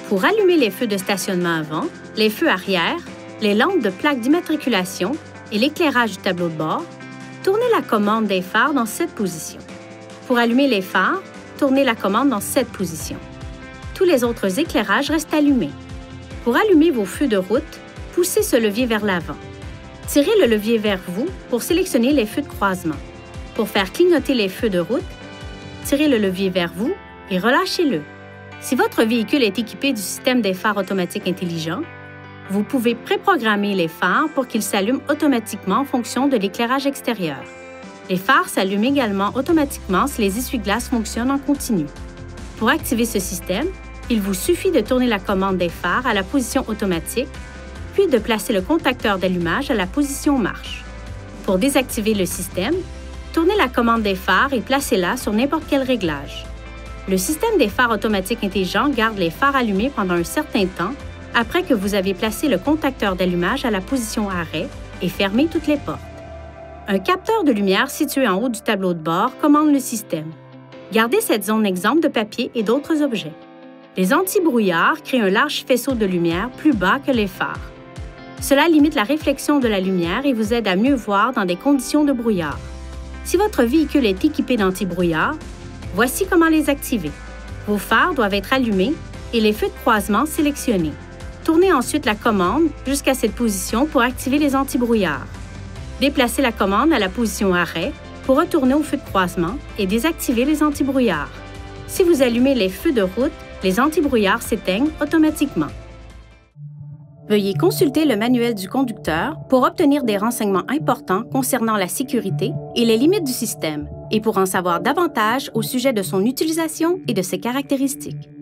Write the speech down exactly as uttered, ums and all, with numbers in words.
Pour allumer les feux de stationnement avant, les feux arrière, les lampes de plaque d'immatriculation et l'éclairage du tableau de bord, tournez la commande des phares dans cette position. Pour allumer les phares, tournez la commande dans cette position. Tous les autres éclairages restent allumés. Pour allumer vos feux de route, poussez ce levier vers l'avant. Tirez le levier vers vous pour sélectionner les feux de croisement. Pour faire clignoter les feux de route, tirez le levier vers vous et relâchez-le. Si votre véhicule est équipé du système des phares automatiques intelligents, vous pouvez préprogrammer les phares pour qu'ils s'allument automatiquement en fonction de l'éclairage extérieur. Les phares s'allument également automatiquement si les essuie-glaces fonctionnent en continu. Pour activer ce système, il vous suffit de tourner la commande des phares à la position automatique, puis de placer le contacteur d'allumage à la position marche. Pour désactiver le système, tournez la commande des phares et placez-la sur n'importe quel réglage. Le système des phares automatiques intelligents garde les phares allumés pendant un certain temps après que vous avez placé le contacteur d'allumage à la position arrêt et fermé toutes les portes. Un capteur de lumière situé en haut du tableau de bord commande le système. Gardez cette zone exempte de papier et d'autres objets. Les anti-brouillards créent un large faisceau de lumière plus bas que les phares. Cela limite la réflexion de la lumière et vous aide à mieux voir dans des conditions de brouillard. Si votre véhicule est équipé d'anti-brouillard, voici comment les activer. Vos phares doivent être allumés et les feux de croisement sélectionnés. Tournez ensuite la commande jusqu'à cette position pour activer les anti-brouillards. Déplacez la commande à la position arrêt pour retourner au feu de croisement et désactiver les anti-brouillards. Si vous allumez les feux de route, les anti-brouillards s'éteignent automatiquement. Veuillez consulter le manuel du conducteur pour obtenir des renseignements importants concernant la sécurité et les limites du système et pour en savoir davantage au sujet de son utilisation et de ses caractéristiques.